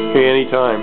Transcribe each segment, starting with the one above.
Okay, anytime.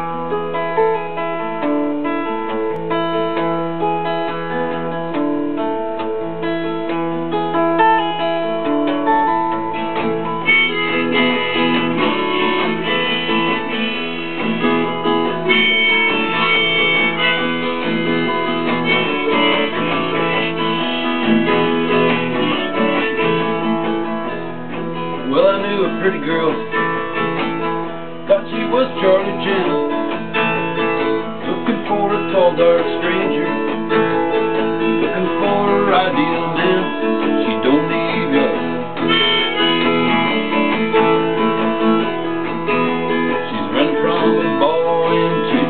Well, I knew a pretty girl, thought she was Charlie Chan, looking for a tall, dark stranger, looking for her ideal man. She don't need love, she's running from a ball and chain.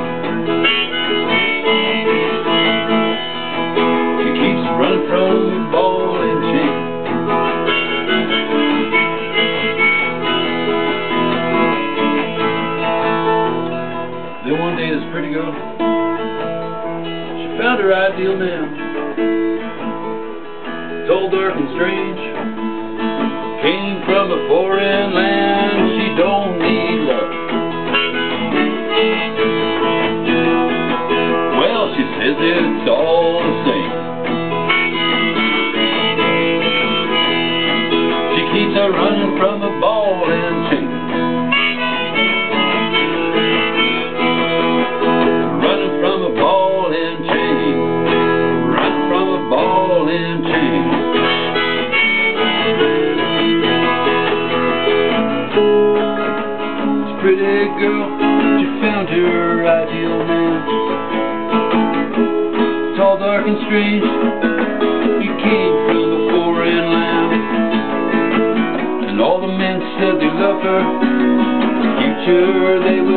She keeps running from a ball and chain. Then one day this pretty girl, she found her ideal man, tall, dark and strange, came from a foreign land. She don't need love. Well, she says it's all the same. She keeps her running from a ball and chain. Pretty girl, she found her ideal man, tall, dark and strange, he came from a foreign land. And all the men said they loved her, the future they would